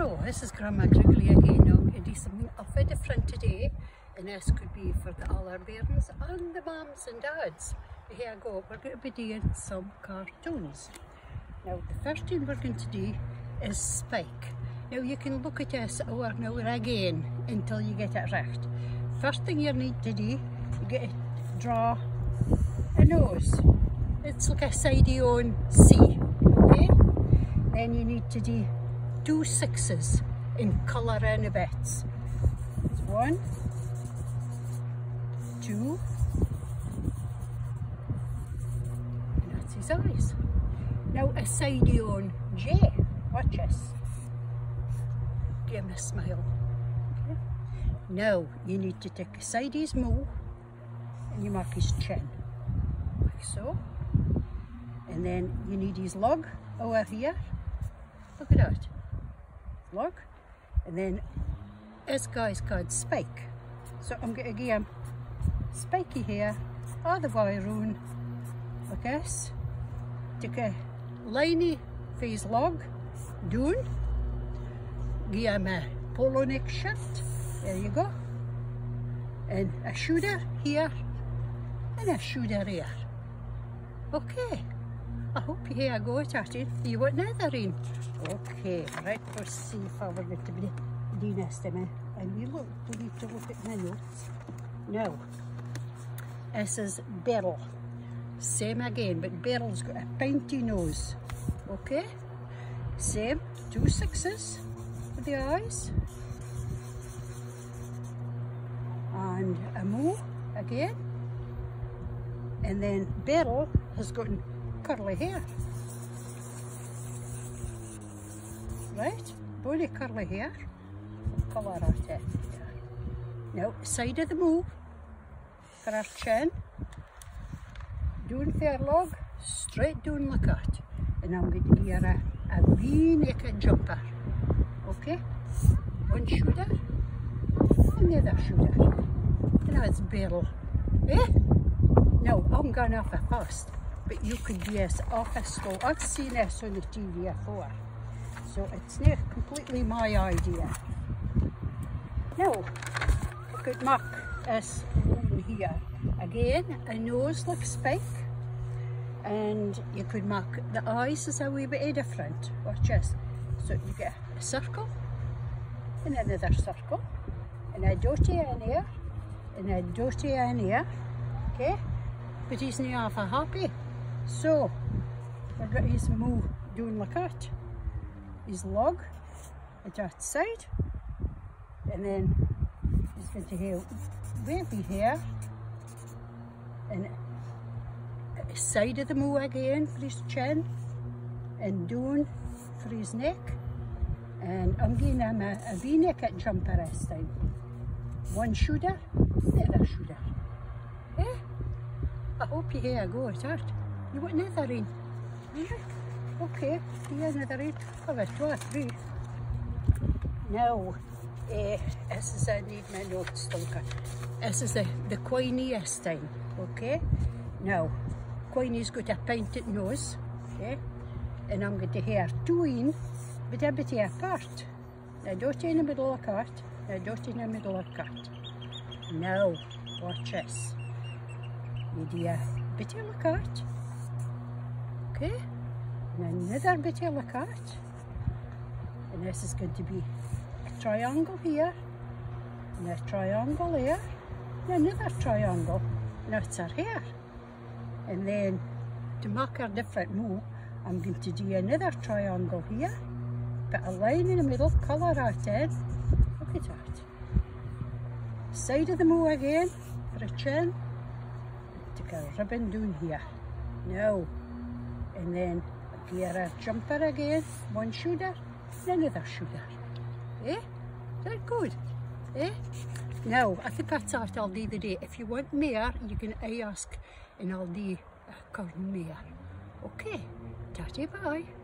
Hello, this is Grandma Griggly again. Now I'm going to do something a bit different today, and this could be for all our parents and the mums and dads. Here I go, we're going to be doing some cartoons. Now the first thing we're going to do is Spike. Now you can look at this over and over again until you get it right. First thing you need to do, you get to draw a nose. It's like a sidey on C, okay? Then you need to do 2 6s in colour in the bits. It's 1, 2, and that's his eyes. Now a sidey on J, watch this. Give him a smile. Okay. Now you need to take a side his mouth and you mark his chin, like so. And then you need his log over here. Look at that. Log. And then this guy's called Spike. So I'm going to give him spiky hair all the way around like this. Take a liney for his log down. Give him a polo neck shirt. There you go. And a shoulder here and a shoulder here. Okay. I hope you hear go at it. You want another in? Okay, right, let's see if we're going to be doing this to me. And we need to look at my notes. Now, this is Beryl. Same again, but Beryl's got a pointy nose. Okay? Same, 2 6s for the eyes. And a mouth again. And then Beryl has got curly hair. Right? Body curly hair. Colour at it. Now, side of the mouth for our chin. Down for our log, straight down like that. And I'm going to give her a V-necked jumper. Okay? One shoulder and the other shoulder. And that's Beryl. Eh? Now, I'm going off a fast. But you could do this off a slow. I've seen this on the TV before, so it's not completely my idea. Now, you could mark this over here. Again, a nose like Spike, and you could mark the eyes is a wee bit different. Watch this. So you get a circle, and another circle, and a dotty in here, and a dotty in here, okay? But he's not half happy. So, we've got his mouth doing like that, his log at that side, and then he's going to have wavy hair, and side of the mouth again for his chin, and down for his neck, and I'm giving him a V-neck jumper this time. One shoulder, the other shoulder. Eh? I hope you hear go at that. You want another in? Yeah. Okay, yeah, another in. I've got 2 or 3. Now, this is, I need my notes to look at. This is the Queenie this time, okay? Now, Queenie's got a pointed nose, okay? And I'm going to hair 2 in, but a bit apart. Now, dot in the middle of that, now dot in the middle of that. Now, watch this. You do a bit like that. Okay, and another bit like that, and this is going to be a triangle here, and a triangle here, and another triangle, and that's our hair. And then to mark our different move, I'm going to do another triangle here, put a line in the middle, colour that in. Look at that. Side of the move again for a chin, take a ribbon down here. Now, and then gear a jumper again, one shoulder, and another shoulder. Eh? Is that good? Eh? Now, I think that's it I'll do the day. If you want more, you can ask and I'll do a curtain more. Okay, tatty bye.